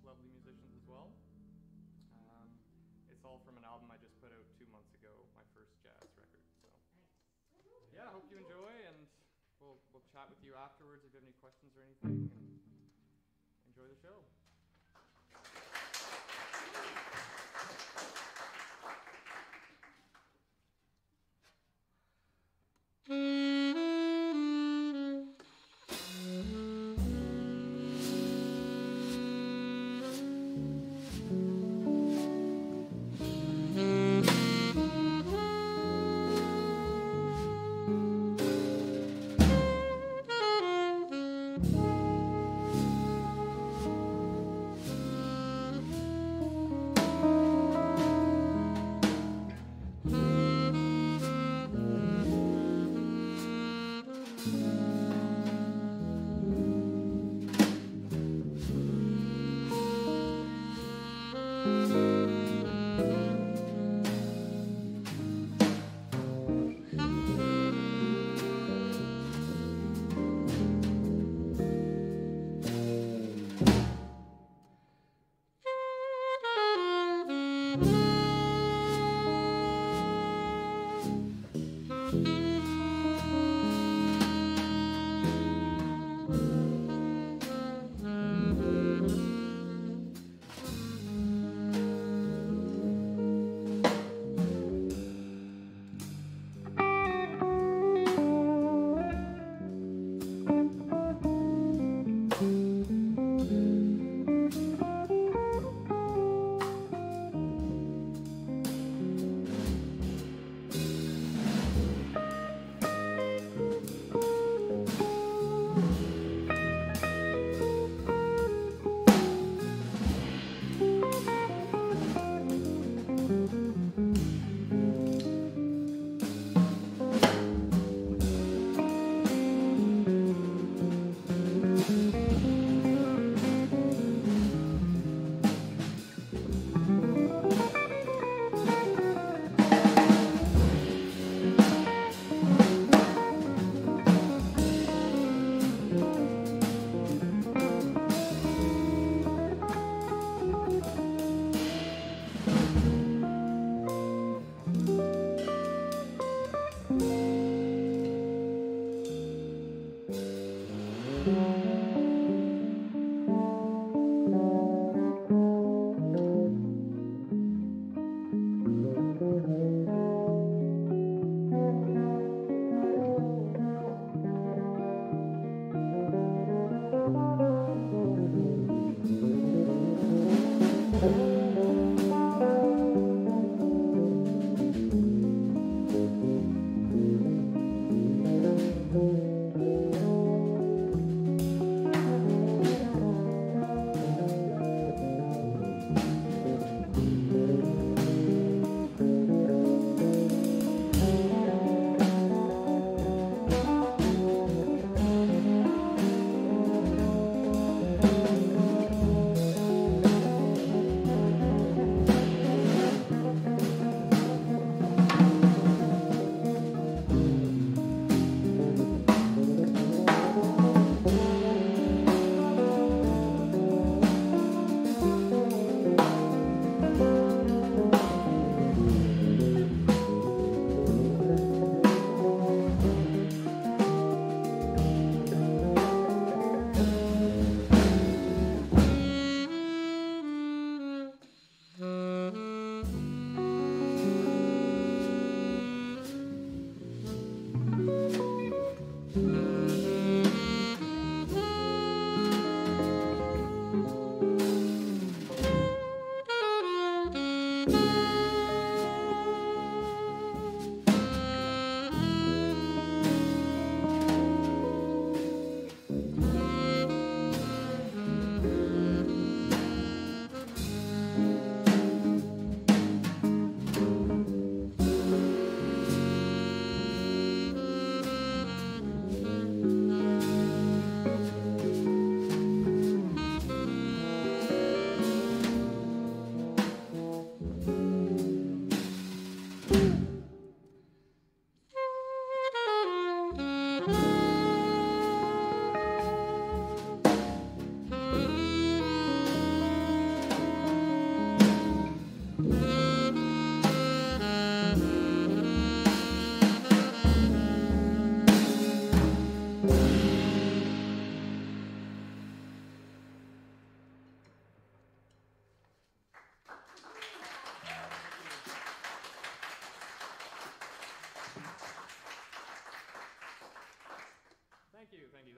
lovely musicians as well. It's all from an album I just put out 2 months ago, my first jazz record. So yeah, I hope you enjoy, and we'll chat with you afterwards if you have any questions or anything, and enjoy the show.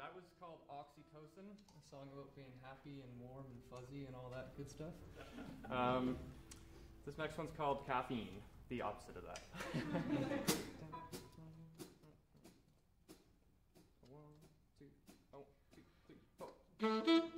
That was called Oxytocin, a song about being happy and warm and fuzzy and all that good stuff. This next one's called Caffeine, the opposite of that. One, two, oh, 2, 3, 4.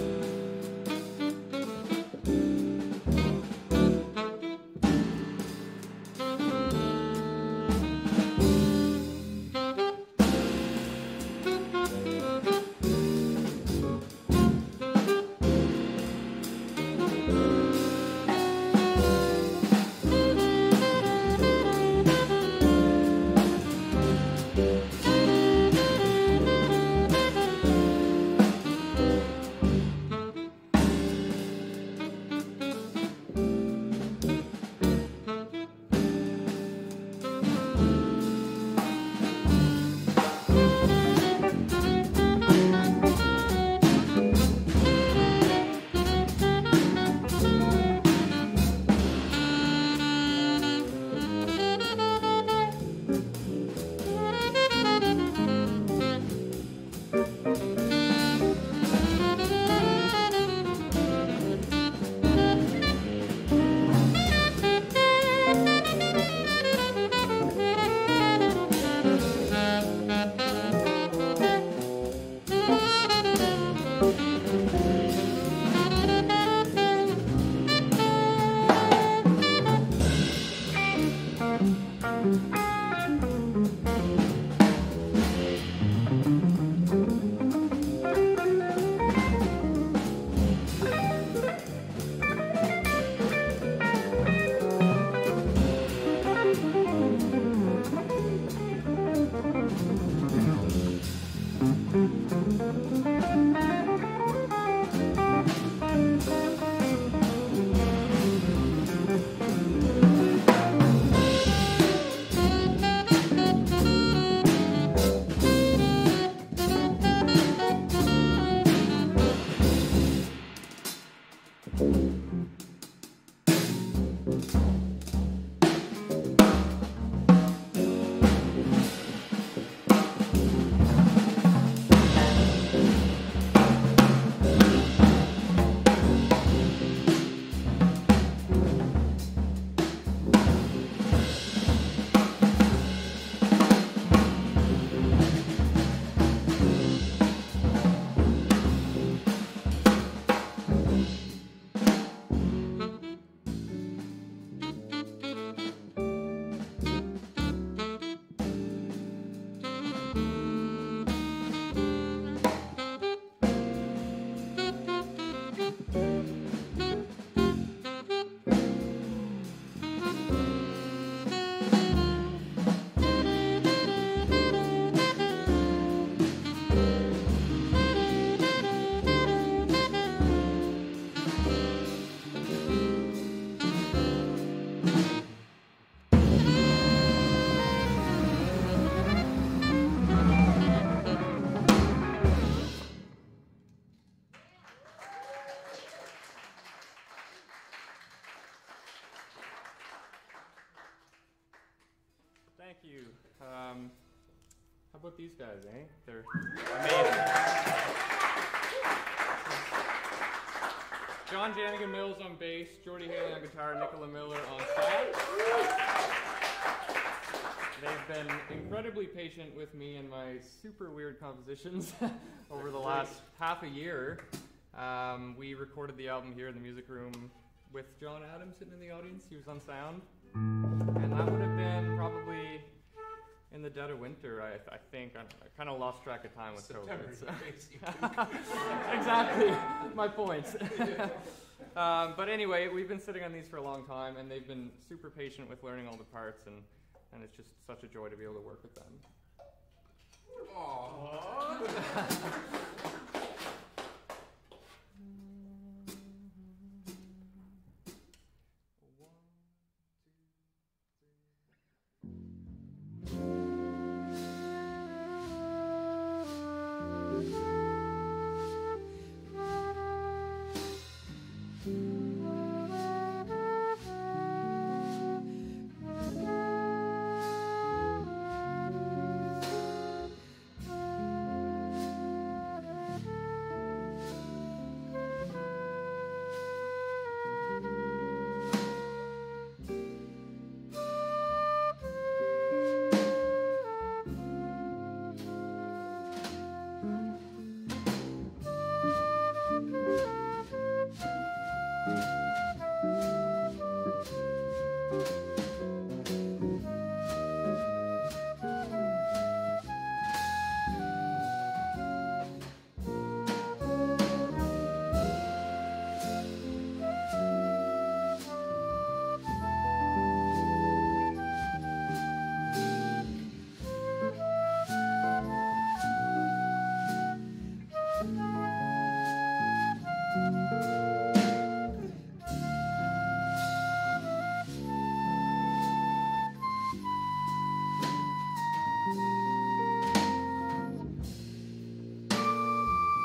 Thank you. How about these guys, eh? They're amazing. John Janigan-Mills on bass, Geordie on guitar, Nicola Miller on sax. They've been incredibly patient with me and my super weird compositions over the last half a year. We recorded the album here in the music room with John Adams sitting in the audience. He was on sound. And that would have been probably in the dead of winter, I think. I kind of lost track of time with COVID. So. Exactly, my point. But anyway, we've been sitting on these for a long time, and they've been super patient with learning all the parts, and it's just such a joy to be able to work with them. Aww.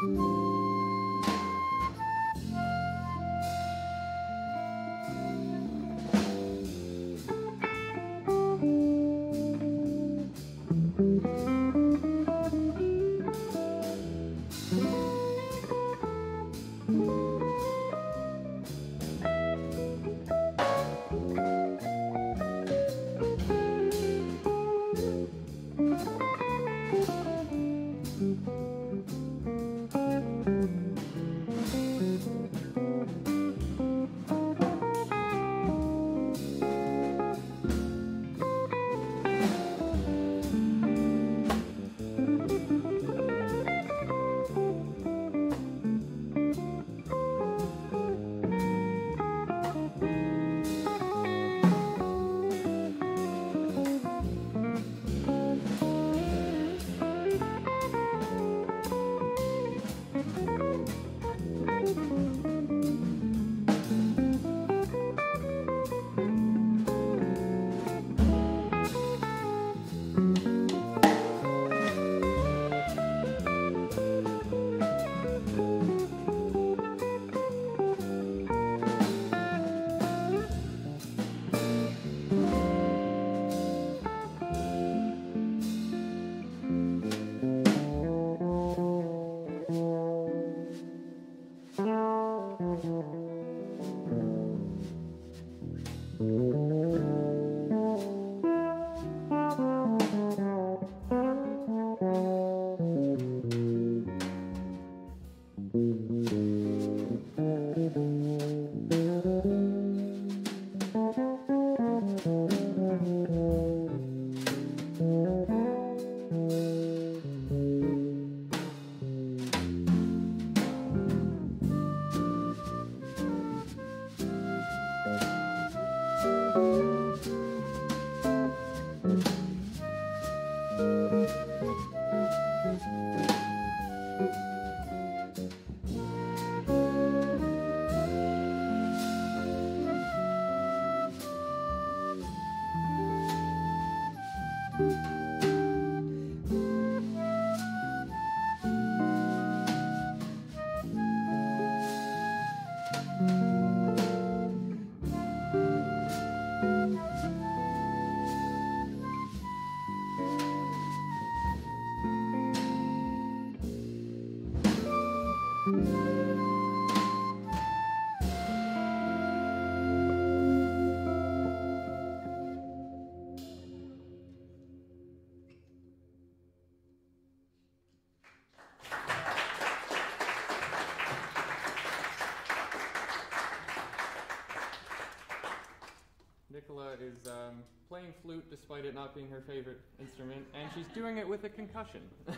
Nicola is playing flute despite it not being her favorite instrument, and she's doing it with a concussion.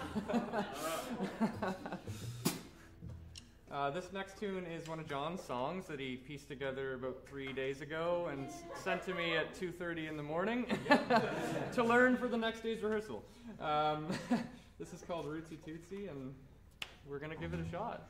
This next tune is one of John's songs that he pieced together about 3 days ago and sent to me at 2:30 in the morning to learn for the next day's rehearsal. This is called Rootsy Tootsy, and we're going to give it a shot.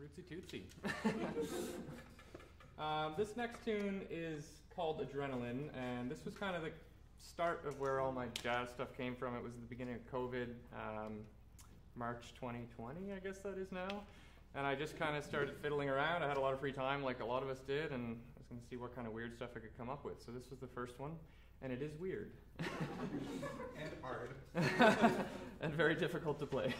Rootsy Tootsie. This next tune is called Adrenaline, and this was kind of the start of where all my jazz stuff came from. It was the beginning of COVID, March 2020, I guess that is now. And I just kind of started fiddling around. I had a lot of free time, like a lot of us did, and I was going to see what kind of weird stuff I could come up with. So this was the first one, and it is weird. And hard. And very difficult to play.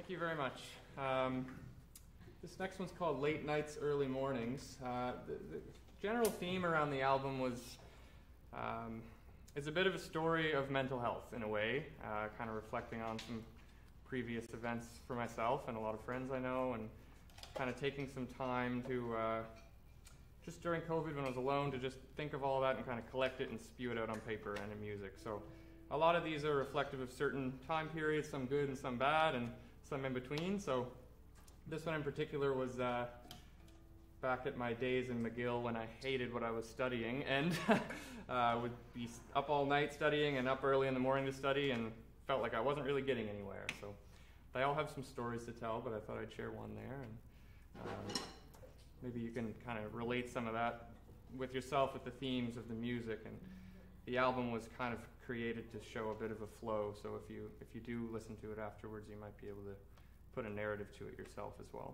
you very much. This next one's called Late Nights, Early Mornings. The general theme around the album was it's a bit of a story of mental health in a way, kind of reflecting on some previous events for myself and a lot of friends I know, and kind of taking some time to, just during COVID when I was alone, to just think of all that and kind of collect it and spew it out on paper and in music. So a lot of these are reflective of certain time periods, some good and some bad, and some in between. So this one in particular was back at my days in McGill when I hated what I was studying and would be up all night studying and up early in the morning to study, and felt like I wasn't really getting anywhere. So they all have some stories to tell, but I thought I'd share one there, and maybe you can kind of relate some of that with yourself with the themes of the music. And the album was kind of created to show a bit of a flow, so if you do listen to it afterwards, you might be able to put a narrative to it yourself as well.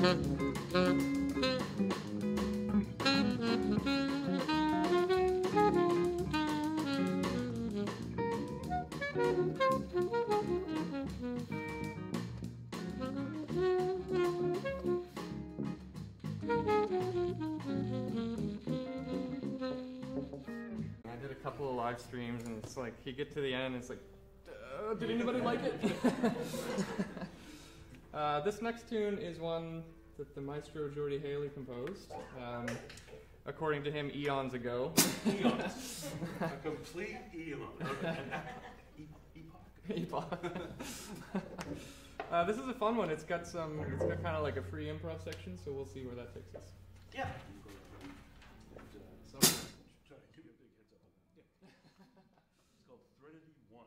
I did a couple of live streams, and it's like you get to the end, and it's like, did anybody like it? This next tune is one that the maestro Geordie composed, according to him, eons ago. Eons. A complete eon. Epoch. This is a fun one. It's got kind of like a free improv section, so we'll see where that takes us. Yeah. Sorry, give me a big heads up on that. Yeah. It's called Threnody 1.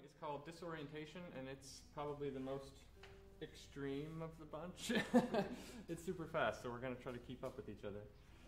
is called Disorientation, and it's probably the most extreme of the bunch. It's super fast, so we're going to try to keep up with each other.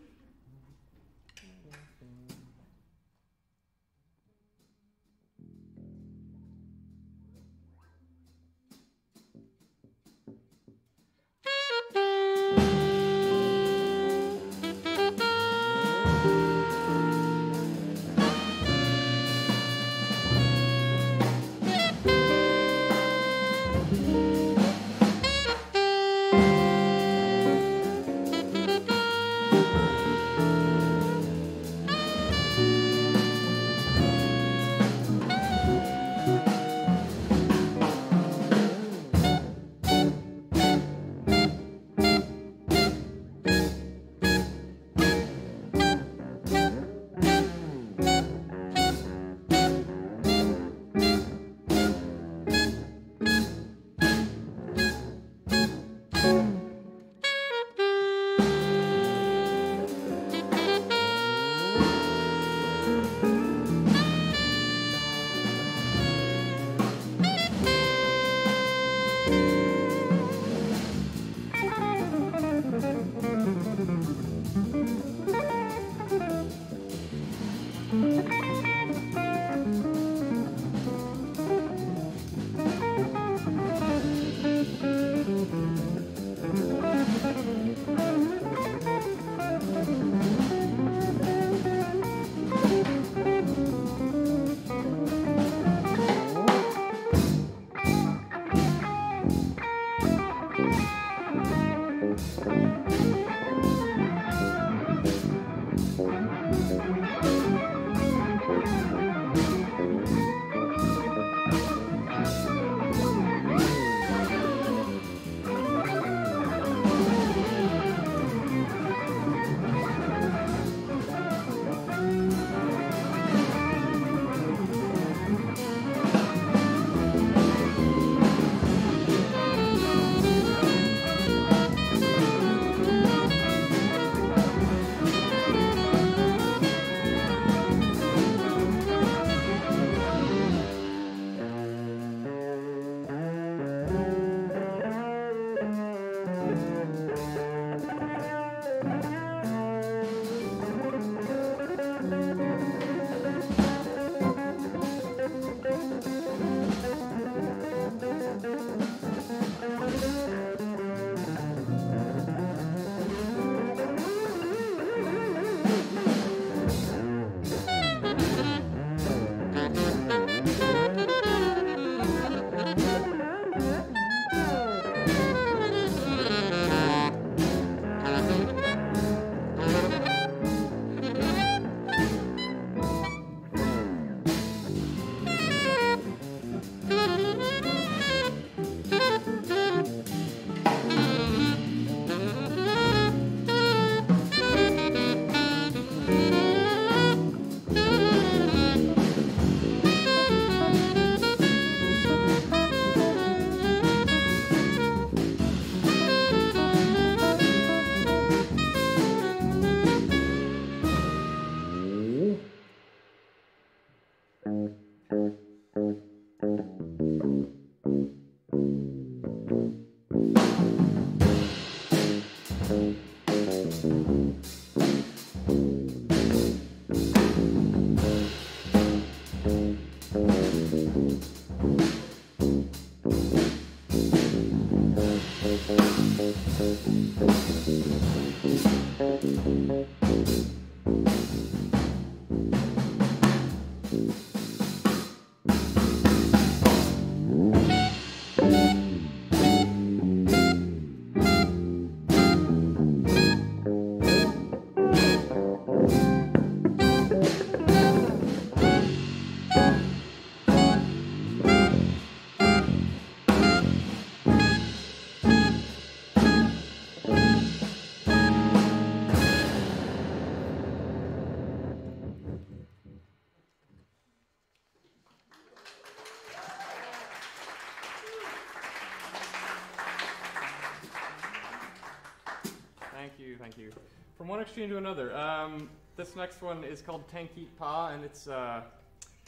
Thank you. From one extreme to another. This next one is called Tank Eat Pa, and it's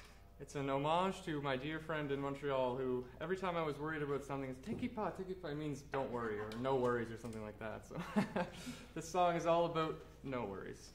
It's an homage to my dear friend in Montreal who, every time I was worried about something, is tiki pa, it means don't worry, or no worries, or something like that. So this song is all about no worries.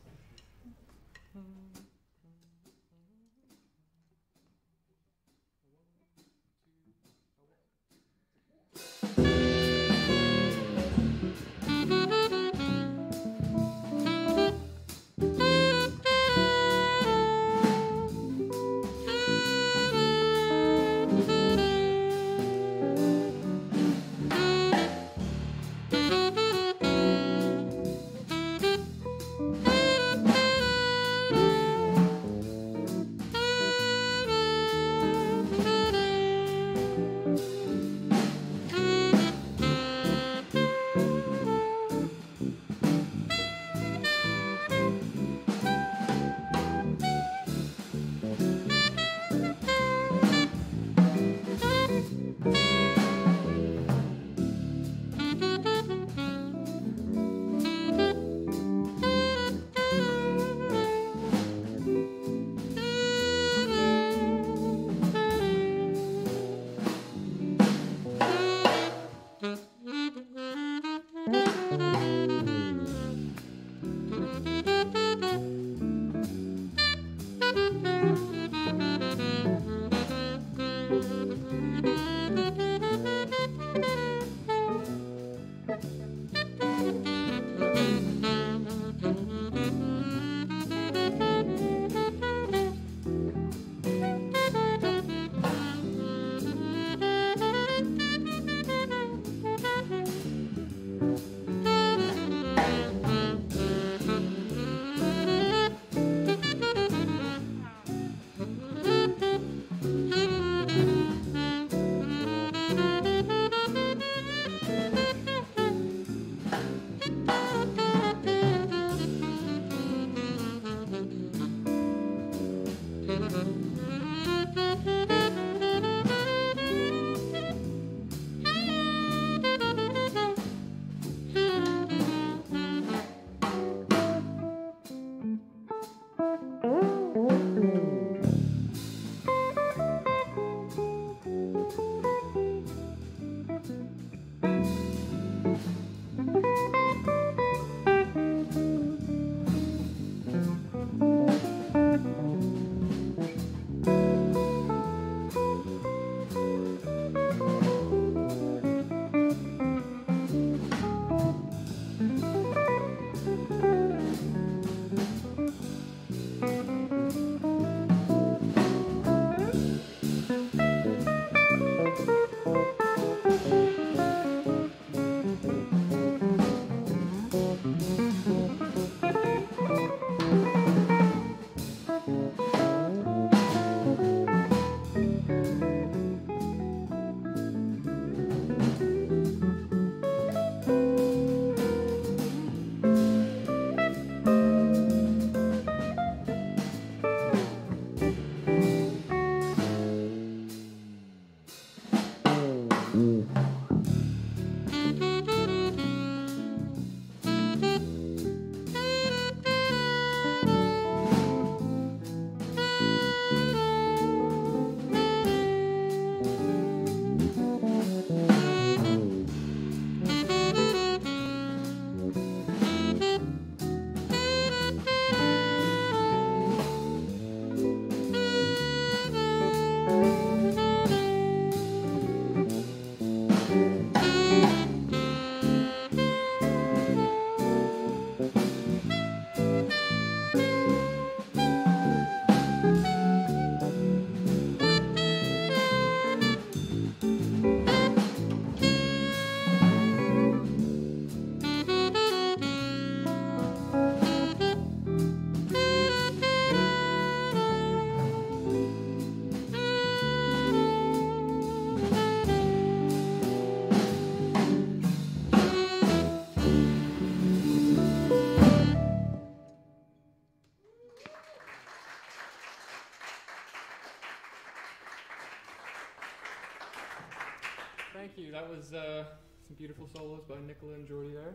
Thank you. That was some beautiful solos by Nicola and Geordie there.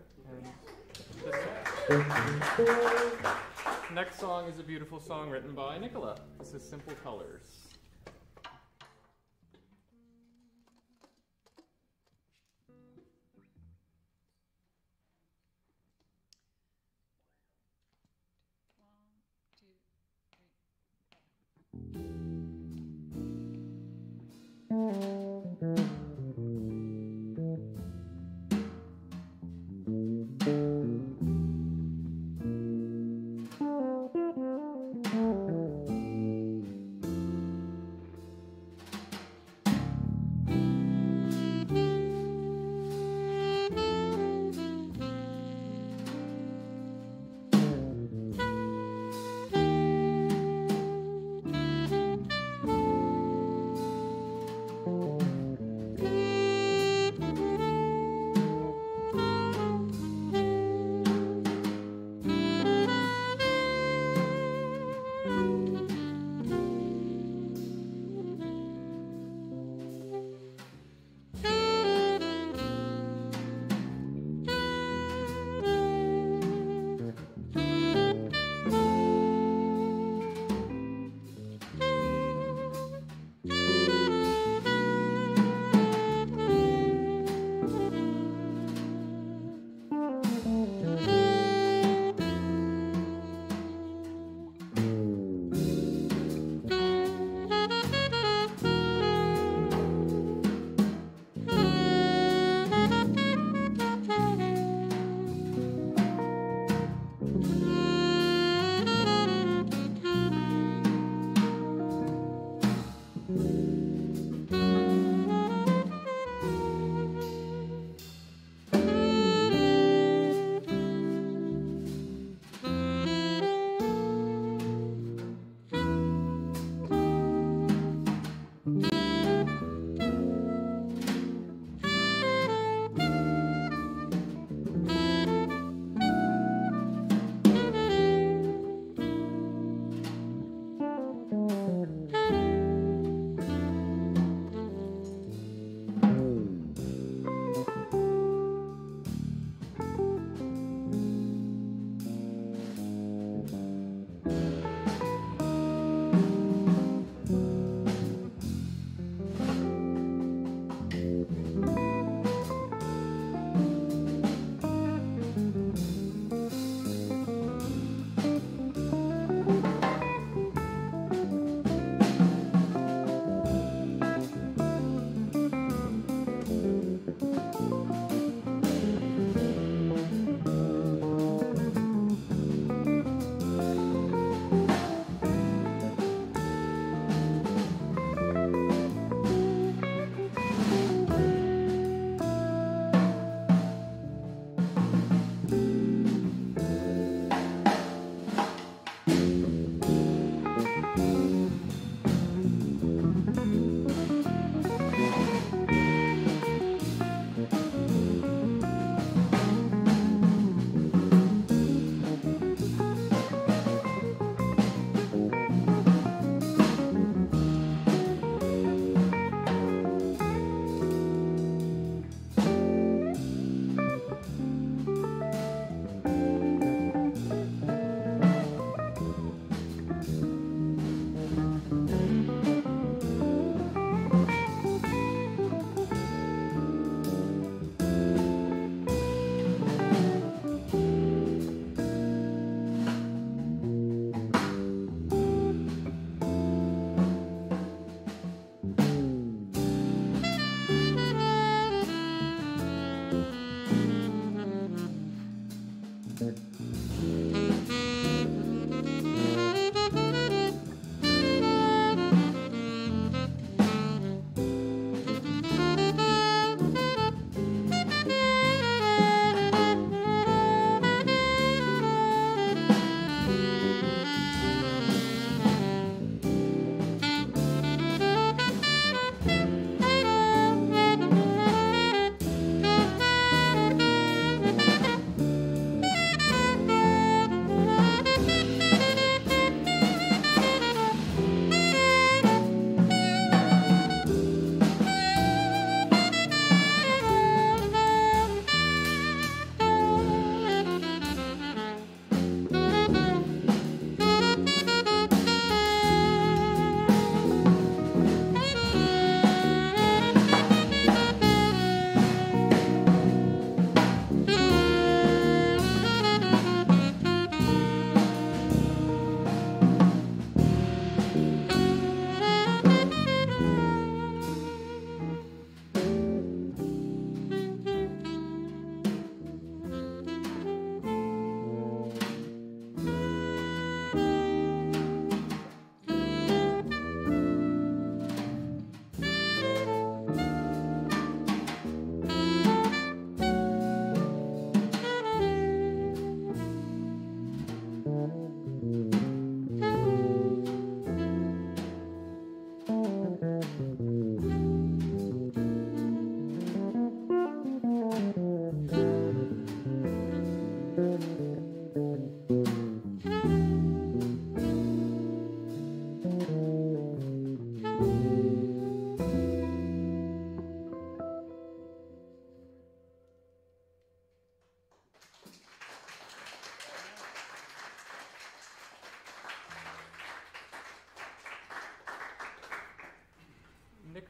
And this next song is a beautiful song written by Nicola. This is Simple Colors.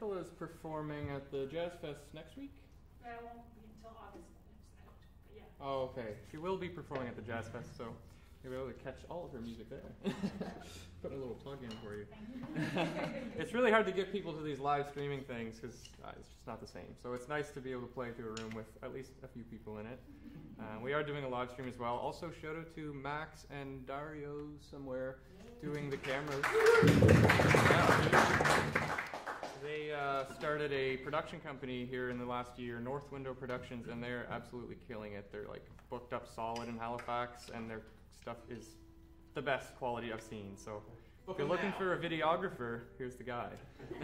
Nicola's performing at the Jazz Fest next week? That won't be until August when it's out, but yeah. Oh, okay. She will be performing at the Jazz Fest, so you'll be able to catch all of her music there. Putting a little plug in for you. It's really hard to get people to these live streaming things because it's just not the same. So it's nice to be able to play to a room with at least a few people in it. We are doing a live stream as well. Also, shout out to Max and Dario somewhere doing the cameras. Yeah. They started a production company here in the last year, North Window Productions, and they're absolutely killing it. They're like booked up solid in Halifax, and their stuff is the best quality I've seen. So if you're looking for a videographer, here's the guy.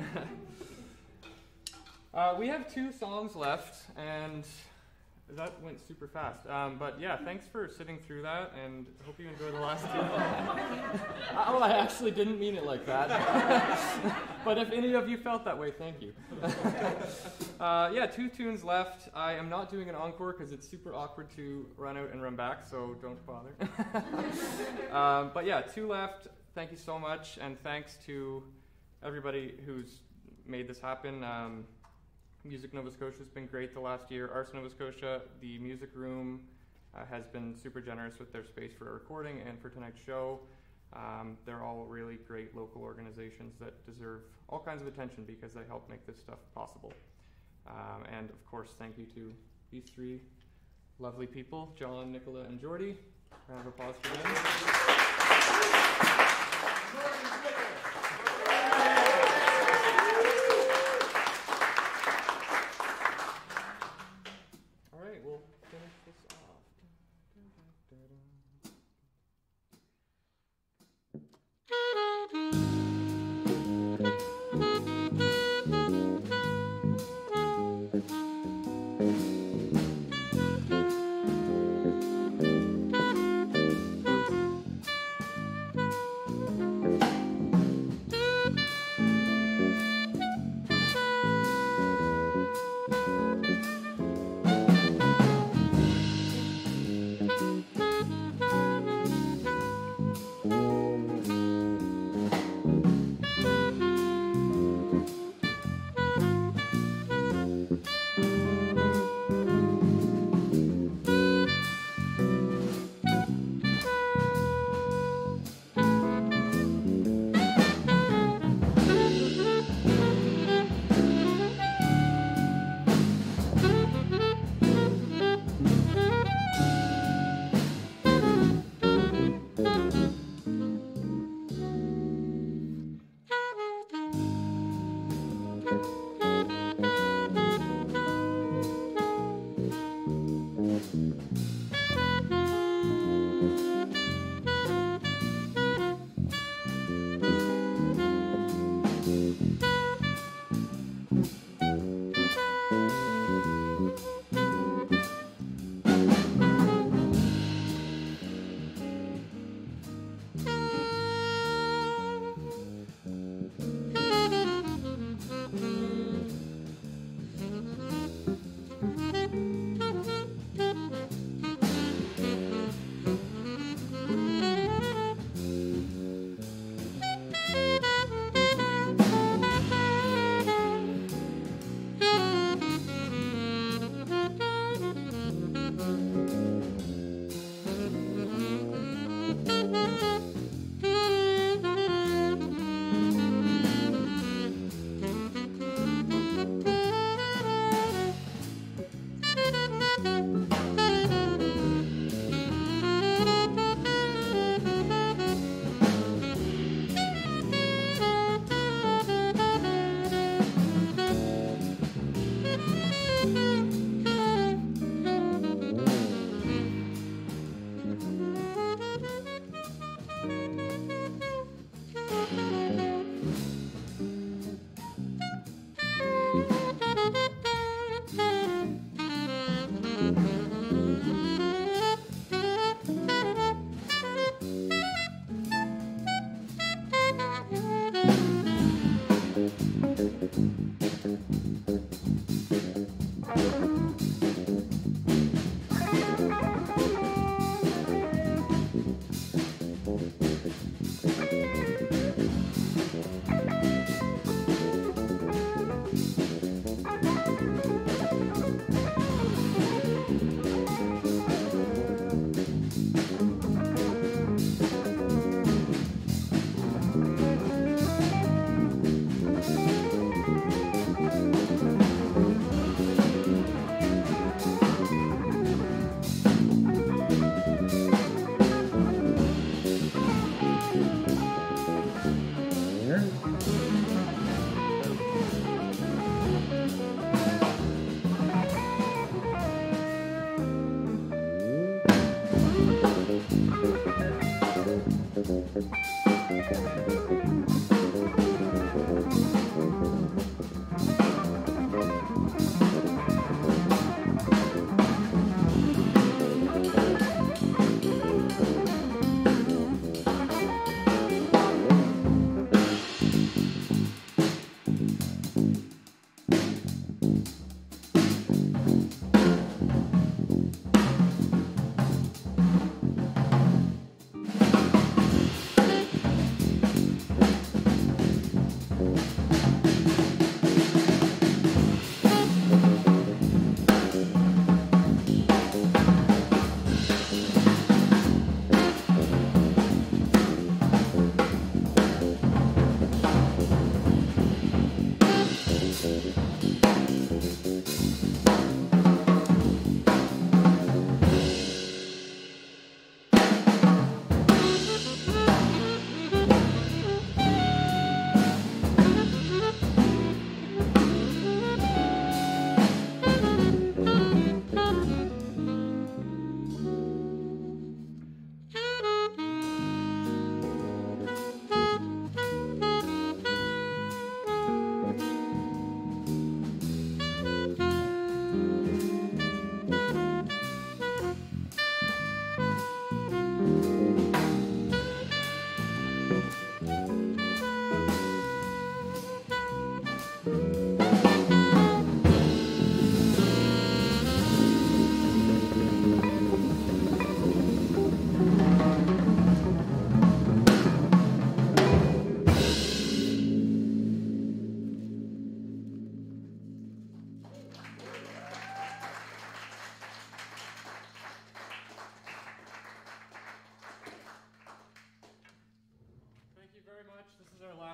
We have 2 songs left, and that went super fast. But yeah, thanks for sitting through that, and I hope you enjoyed the last 2. Well, I actually didn't mean it like that. But if any of you felt that way, thank you. Yeah, 2 tunes left. I am not doing an encore because it's super awkward to run out and run back, so don't bother. But yeah, 2 left. Thank you so much, and thanks to everybody who's made this happen. Music Nova Scotia has been great the last year. Arts Nova Scotia, the music room, has been super generous with their space for recording and for tonight's show. They're all really great local organizations that deserve all kinds of attention because they help make this stuff possible. And of course, thank you to these 3 lovely people, John, Nicola, and Geordie. Round of applause for them.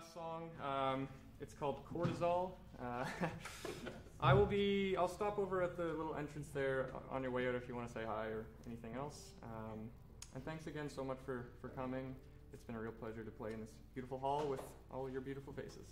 last song. It's called Cortisol. I'll stop over at the little entrance there on your way out if you want to say hi or anything else. And thanks again so much for coming. It's been a real pleasure to play in this beautiful hall with all your beautiful faces.